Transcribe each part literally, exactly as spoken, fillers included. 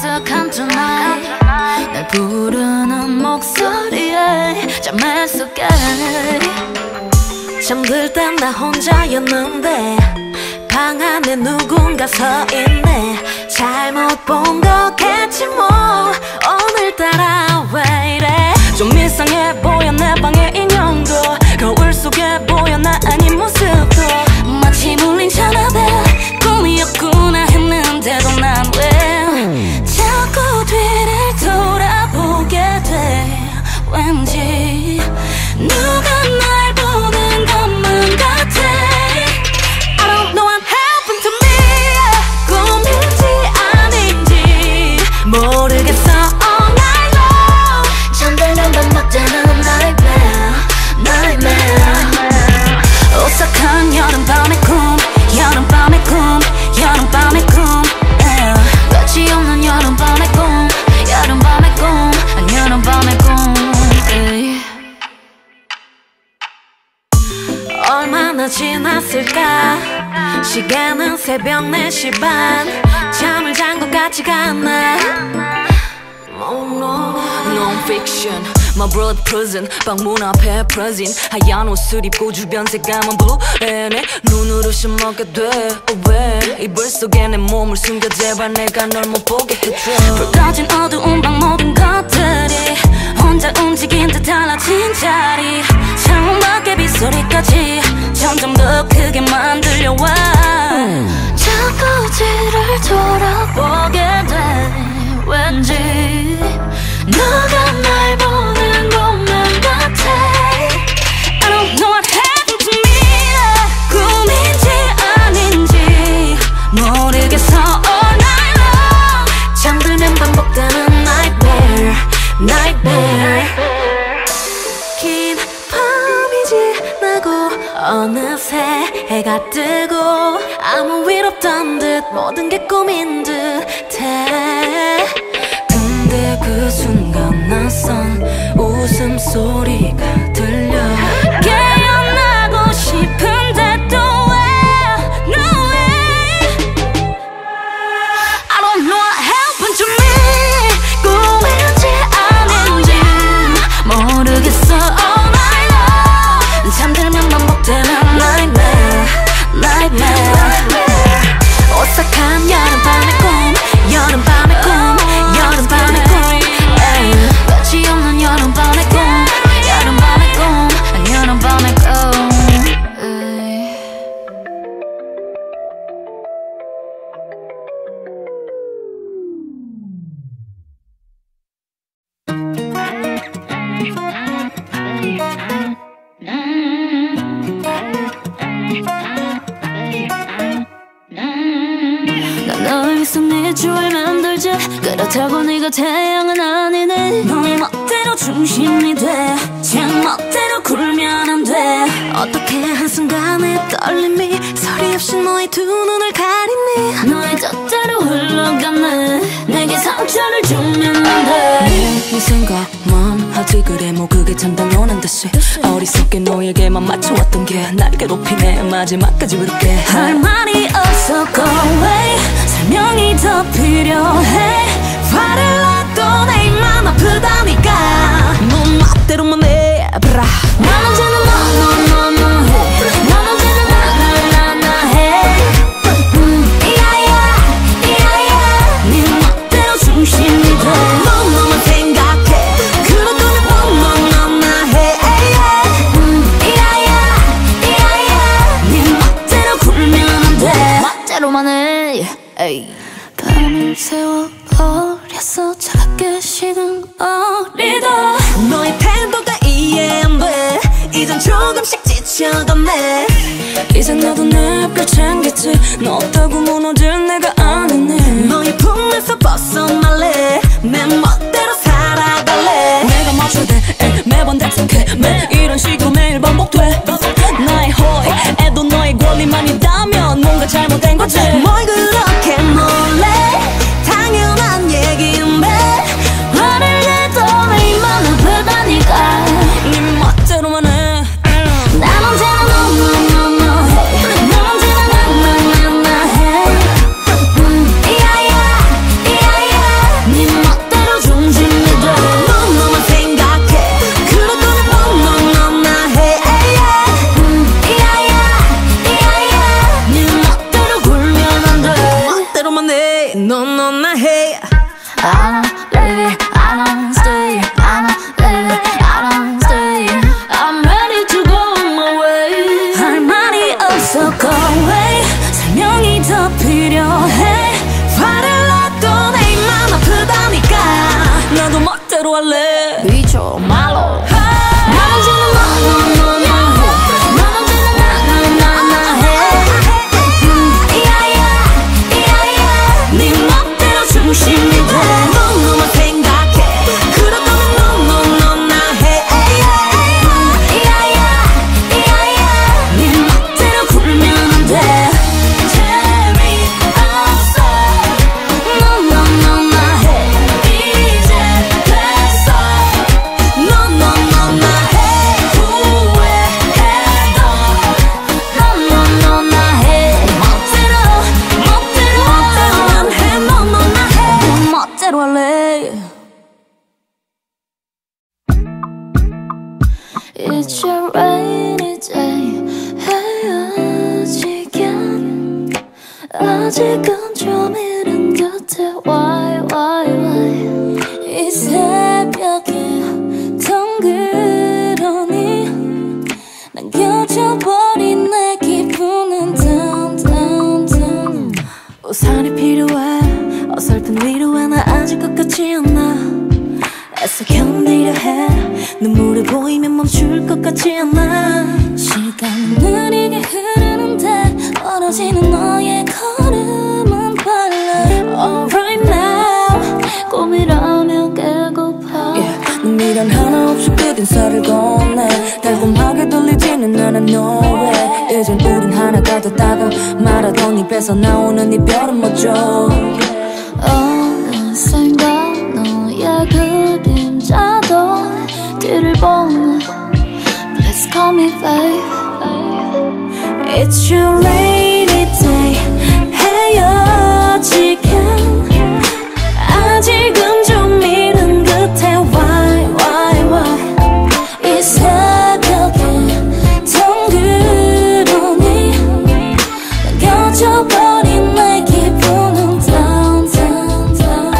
익숙한 tonight 날 부르는 목소리에 잠을 속에 잠들 땐 나 혼자였는데 방 안에 누군가 서 있네. 잘못 본 거겠지 뭐 오늘따라 왜 이래. 좀 이상해 보여 내 방의 인형도 거울 속에 보여 나 아닌 모습도 마치 물린 천하대 꿈이었구나 했는데도 난 왜 자꾸 뒤를 돌아보게 돼. 왠지 누가 날 보는 것만 같아. I don't know what happened to me. 꿈인지 아닌지 모르겠어 all night long. 잠들면 반복되는 nightmare nightmare. 오싹한 여름밤의 꿈 여름밤의 꿈 여름밤의 꿈 끝이 없는 여름밤의 꿈 여름밤의 꿈 여름밤의 꿈. 얼마나 지났을까. 시계는 새벽 네 시 반. 잠을 잔 것 같지가 않아. Non-fiction My brother prison 방문 앞에 present 하얀 옷을 입고 주변 색감은 blue 내 눈으로 심하게 돼. oh, 왜 이불 속에 내 몸을 숨겨 제발 내가 널 못 보게 해줘. 불 꺼진 어두운 방 모든 것들이 혼자 움직인 듯 달라진 자리. 창문 밖에 빗소리까지 점점 더 크게만 들려와. 음. 자꾸 뒤를 돌아보게 돼. 왠지 누가 날 보는 것만 같아. I don't know what happened to me. 꿈인지 아닌지 모르겠어 all night long. 잠들면 반복되는 nightmare nightmare. 긴 밤이 지나고 어느새 해가 뜨고 아무 일 없던 듯 모든 게 꿈인 듯해. 근데 그 순간 낯선 웃음소리가 들려. 깨어나고 싶은데 또 왜 no way. I don't know what happened to me. 꿈인지 아닌지 모르겠어 all night long. 잠들면 반복되는 nightmare nightmare. 오싹한 여름밤의 꿈 여름밤의 꿈 여름밤의 꿈 끝이 없는 여름밤의 꿈 여름밤의 꿈 여름밤의 꿈. 그렇다고 네가 태양은 아니네. 너의 멋대로 중심이 돼. 제 멋대로 굴면 안 돼. 어떻게 한순간에 떨림이 소리 없이 너의 두 눈을 가리니. 너의 뜻대로 흘러가네. 내게 상처를 주면 안 돼. 네 생각만 하지 그래 뭐 그게 참 당연한 듯이. 어리석게 너에게만 맞춰왔던 게 날 괴롭히네. 마지막까지 그렇게 할 말이 없어 go away. 설명이 더 필요해. 화를 내도 내 입만 아프다니까. 넌 멋대로만 해 브라. 난 언제나 너너너너 해. 난 언제나 나나나나 해. 음, 이야야 이야야 네 멋대로 중심이 돼. 넌 너만 생각해. 그렇다면 너너너나 해. 음, 이야야 이야야 네 멋대로 굴면 안 돼. 멋대로만 해. 에이. 밤을 새워 어렸어 차갑게 식은 어리다. 너의 태도가 이해 안 돼. 이젠 조금씩 지쳐가네. 이젠 나도 내 별 챙겼지. 너 없다고 무너질 내가 아니네. 너의 품에서 벗어날래. 내 멋대로 살아갈래. 내가 맞춰야 돼 에, 매번 대성해. 매 이런 식으로 매일 반복돼. 나의 호의에도 너의 권리만 있다면 뭔가 잘못된 거지. 뭘 그렇게 놀래. 당연한 얘기인데 화를 내도 내 입만 아프다니까. 네 멋대로만 해. 난 언제나 너너너너 해. 난 언제나 나나나나 해. 원해 넌 넌 나 해 I don't leave it, I don't stay I don't leave it, I don't stay I'm ready to go my way 할 말이 없어 go away 설명이 더 필요해 화를 놔도 내 맘 아프다니까 나도 멋대로 할래 미쳐 말로 나는 지금 너너너너 It's your rainy day 헤어지긴 아직은 좀 이른 듯해 Why, why, why 이 새벽에 덩그러니 남겨져버린 내 기분은 down, down, down 우산이 필요해 어설픈 위로에 나 아직 것 같지 않아 애써 견디려 해 눈물이 보이면 멈출 것 같지 않아 시간은 느리게 흐르는데 멀어지는 너의 걸음은 빨라 Alright now 꿈이라면 깨고파 yeah, 넌 미련 하나 없이 끝인사를 건네 달콤하게 들리지는 않아 no way 이젠 우린 하나가 됐다고 말하던 입에서 나오는 이별은 뭐죠 어느샌가 너의 그림자도 뒤를 보네 Please call me babe It's your rainy day 헤어지긴 아직은 좀 이른 듯해 Why, why, why 이 새벽에 덩그러니 남겨져버린 내 기분은 down, down, down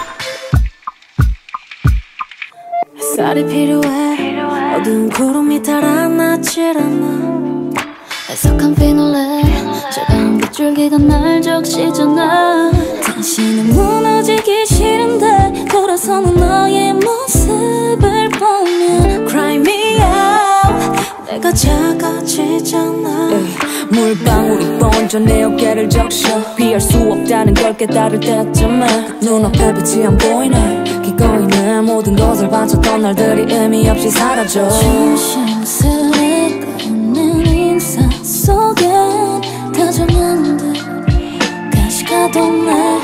햇살이 필요해 어두운 구름이 달아나질 않아 해석한 피놀레 차가운 빗줄기가 날 적시잖아 당신은 무너지기 싫은데 돌아서는 너의 모습을 보면 Cry me out 내가 작아지잖아 에이, 물방울이 번져 내 어깨를 적셔 피할 수 없다는 걸 깨달을 때쯤에 눈앞에 빛이 안 보이네 기꺼이 내 모든 것을 바쳤던 날들이 의미 없이 사라져 조심스레 꺼낸 인사 속엔 다정한 듯 가시가 돋네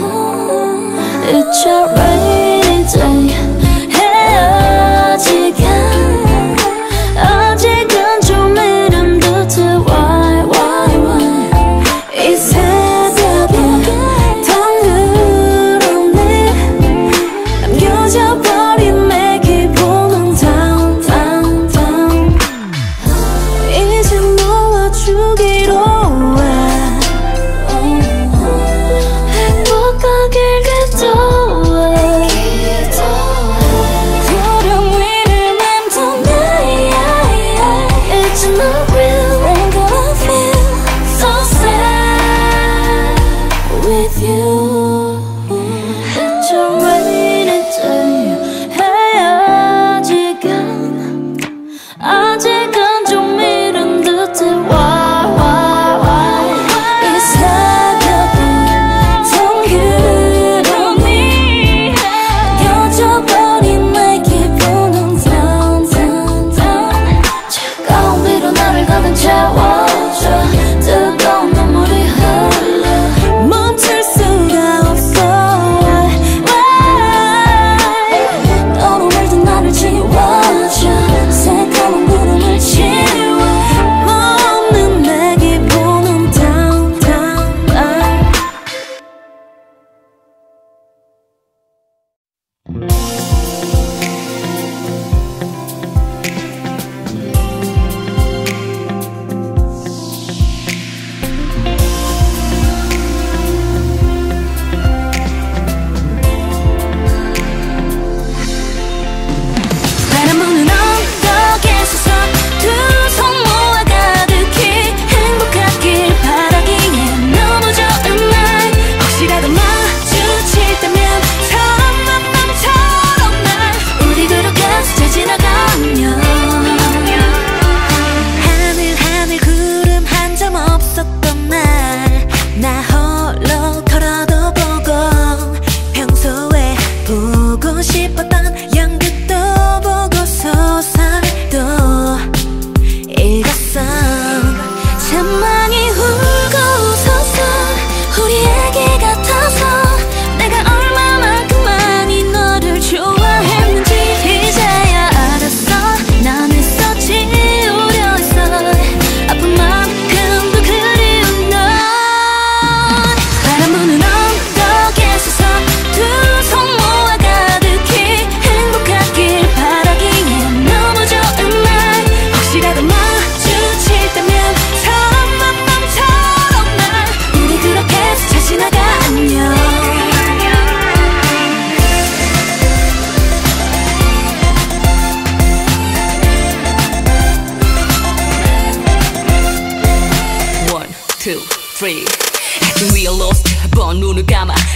It's your rainy day 헤어지긴 아직은 좀 이른 듯해 Why, why, why 이 새벽에 덩그러니 남겨져버린 내 기분은 down, down, down 이제 놓아주기로 해 행복하길 기도해 구름 위를 맴도네 It's not real I'm gonna feel so sad with you It's a rainy day 헤어지긴 아직은 좀 이른 듯해 Why, why, why 이 새벽에 덩그러니 남겨져버린 내 기분은 down, down, down 차가운 비로 나를 가득 채워줘 뜨거운 눈물이 흘러 멈출 수가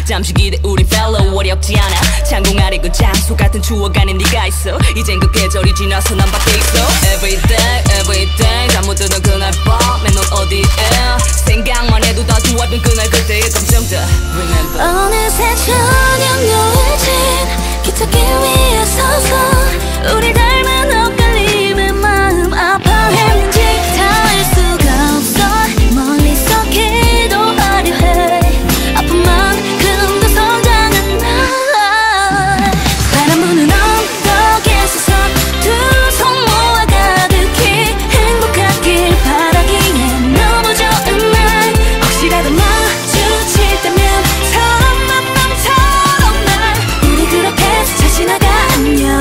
잠시 기대 우리 fellow 어렵지 않아 창공 아래 그 장소 같은 추억 안에 네가 있어 이젠 그 계절이 지나서 난 밖에 있어 Everyday everyday 잠 못 드는 그날 밤에 넌 어디에 생각만 해도 다 좋았던 그날 그때의 감정들 Remember 어느새 저녁 노을진 기차길 위에 서서 우리 닮은 엇갈림의 마음 아파했는지 다 알 수가 없어 멀리서 기도하려 해 아픈 만큼도 성장한 날 바람 부는 언덕에 서서 두 손 모아 가득히 행복하길 바라기에 너무 좋은 날 혹시라도 마주칠 때면 처럼 만남처럼 날 우리 그렇게 스쳐 지나가 안녕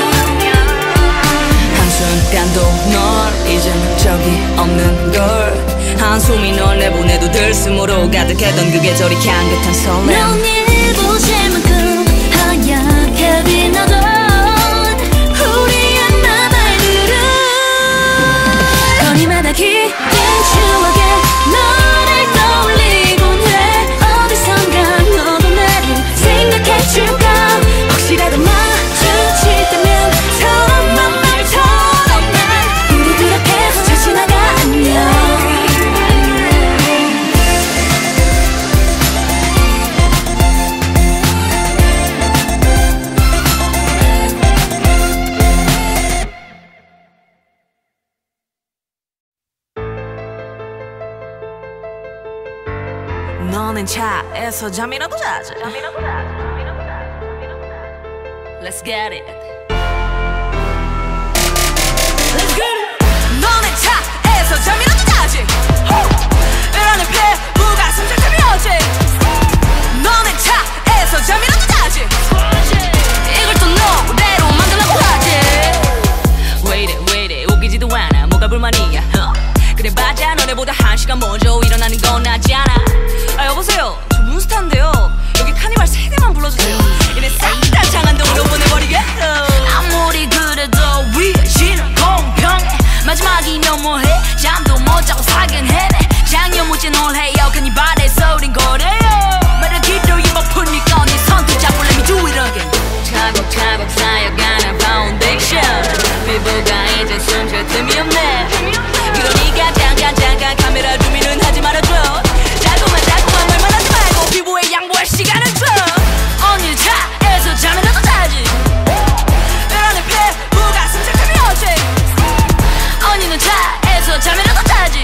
한순간도 널 이젠 적이 없는 걸 한숨이 널 내보내도 들숨으로 가득했던 그 계절이 향긋한 설렘 넌 일부실만큼 하얗게 빛나던 우리의 나날들은 거리마다 기댄 추억에 너를 떠올리곤 해 어디선가 너도 나를 생각해줄까 혹시라도 마주칠 때면 처럼 만날처럼 날 우리 그렇게 스쳐 지나가 안녕 너는 차에서 잠이라도 자자 Let's get it Let's get it 너는 차에서 잠이라도 자지 이러는 배부가 숨쉴 틈이 오지 너는 차에서 잠이라도 자지 이걸 또 노래로 만들라고 하지 왜 이래 왜 이래 웃기지도 않아 뭐가 불만이야 그래 맞아 너네보다 한 시간 먼저 일어나는 건 낫지 않아 아 여보세요 저 문스타인데요 여기 카니발 세 대만 불러주세요 이래 싹 다 장안동으로 보내버리게 아무리 그래도 위시는 공평해 마지막이 너무해 잠도 못 자고 살긴 해네 장녀 묻지 놀해요 카니발의 소린 거래요 매일 기도 입어 푸니까 네 손톱 잡고 let me do it again 차곡차곡 쌓여가는 파운데이션 피부가 이제 숨쉴 틈이 없네 그러니까 잠깐 잠깐 카메라 줌인은 하지 말아줘 자꾸만 자꾸만 말만 하지 말고 피부에 양보할 시간을 줘 언니 차에서 잠이라도 자지 이러는 피부가 숨쉴 틈이 없지 언니는 차에서 잠이라도 자지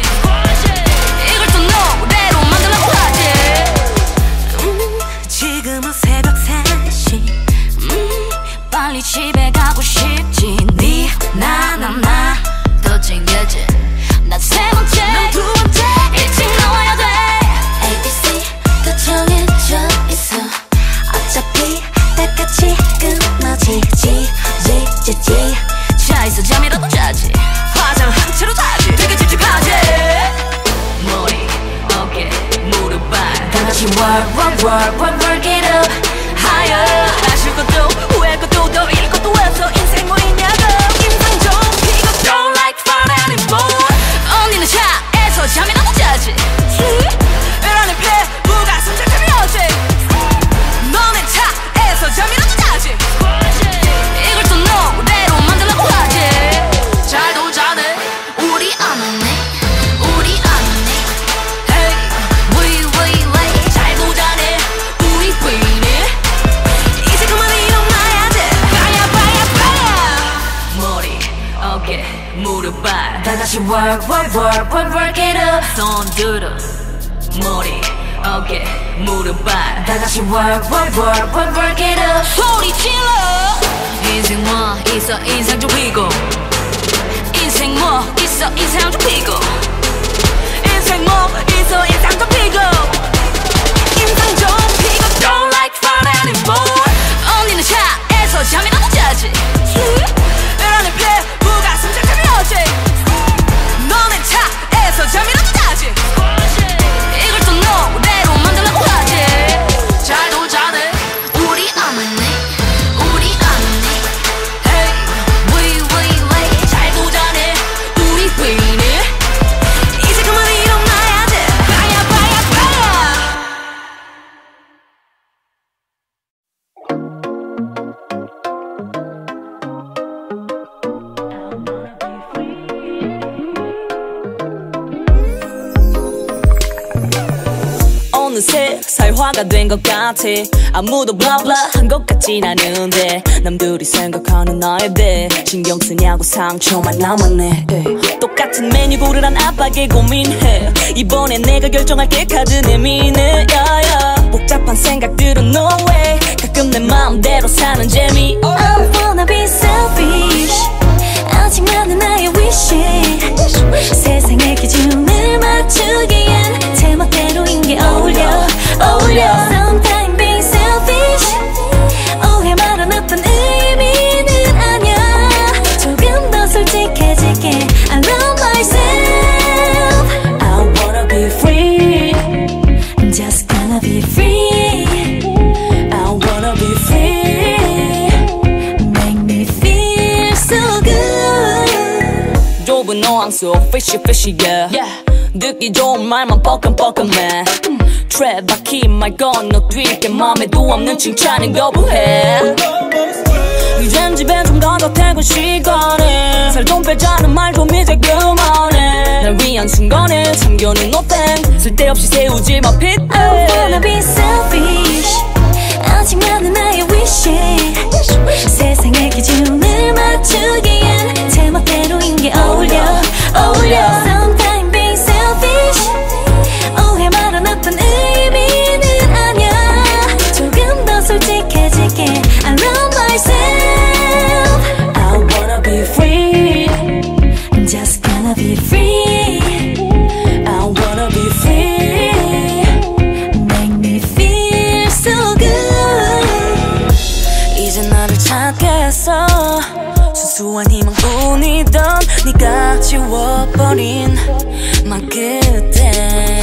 이걸 또 노래로 만들라고 하지 음, 지금은 새벽 세 시 음, 빨리 집에 가고 싶지 니 나 나 나 더 챙겨지 난 세 번째 넌 두 번째 일찍 나와야 돼 A B C 다 정해져 있어 어차피 다 같이 끊어지지 지지지 차에서 잠이라도 자지 화장한 채로 자지 되게 찝찝하지 머리 어깨 무릎 발 다 같이 work work work work work it up higher 아실 것도 후회할 것도 더 잃을 것도 없어 인생 뭐 있냐고 인상 좀 피고 Don't like fun anymore 언니는 차에서 잠이라도 자지 이러는 피부가 숨쉴 틈이 없지 너는 차에서 잠이라도 자지 이걸 또 노래로 만들라고 하지 잘도 자네 우리 아는네 우리 아는네 Hey we we we 잘도 자네 우리 부인이 이제 그만 일어나야 돼 빠야 빠야 빠야 머리 어깨 무릎 발 다 같이 work work work work work it up 손 들어 머리 어깨 무릎 발 다 같이 work work work work work it up 소리 질러 인생 뭐 있어 인상 좀 피고 인생 뭐 있어 인상 좀 피고 인생 뭐 있어 인상 좀 피고 인상 좀 피고 Don't like fun anymore 언니는 차에서 잠이라도 자지 이러는 피부가 숨쉴 틈이 없지 너는 차에서 잠이라도 자지 이걸 또 노래로 만들라고 하지 잘도 자네 우리 아는네 우리 아는네 Hey we we we 잘도 자네 우리 부인이 이제 그만 일어나야 돼 빠야 빠야 빠야 어느새 사회화가 된 것 같아. 아무도 블라블라 한 것 같진 않은데 남들이 생각하는 나에 대해 신경 쓰냐고 상처만 남았네. 똑같은 메뉴 고르란 압박에 고민해. 이번엔 내가 결정할게 카드 내미네. yeah, yeah. 복잡한 생각들은 no way. 가끔 내 마음대로 사는 재미. oh. I wanna be selfish. 아직 많은 나의 wish. 세상의 기준을 맞추기엔 제멋대로인 게 어울려 어울려. Sometimes being selfish 오해 말아 나쁜 의미는 아냐. 조금 더 솔직해질게. I love myself. I wanna be free. Just gonna be free. I wanna be free. Make me feel so good. 좁은 어항 속 fishy fishy yeah, yeah. 듣기 좋은 말만 뻐끔뻐끔해. 트랩 바퀴 말 건너 뛸게 맘에도 없는 칭찬은 거부해. 이젠 집에 좀 가도 퇴근 시간에 살 좀 빼자는 말 좀 이제 그만해. 날 위한 순간에 참견은 nothing. 쓸데없이 세우지 마 핏대. I wanna be selfish. 아직 많은 나의 wish. 세상의 기준을 맞추기엔 제멋대로인 게 어울려 어울려. Sometimes being selfish 오해 말아 나쁜 의미는 아냐. 조금 더 솔직해질게. I love myself. I wanna be free. Just gonna be free. I wanna be free. Make me feel so good. 이제 나를 찾게 했어. 수수한 희망뿐이던 네가 지워버린 맘 끝에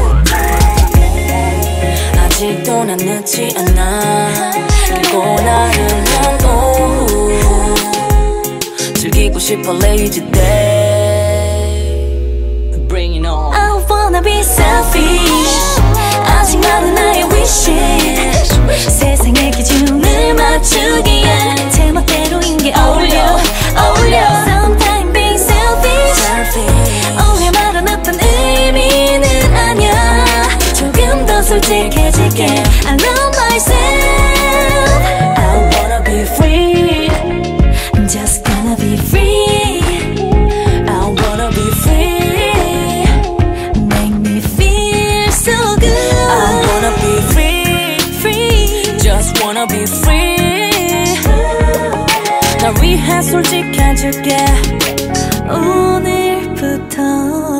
아직도 난 늦지 않아. 길고 나른한 오후 즐기고 싶어 lazy day. Bring it on. I wanna be selfish. 아직 많은 나의 wish. 세상의 기준을 맞추기엔 제멋대로인 게 어울려 어울려. Sometimes being selfish 오해 말아 나쁜 의미는 아냐. 조금 더 솔직해질게. I love myself. I wanna be free. Just gonna be free. I wanna be free. Make me feel so good. I wanna be free. Free. Just wanna be free. 날 위해 솔직해질게. 오늘부터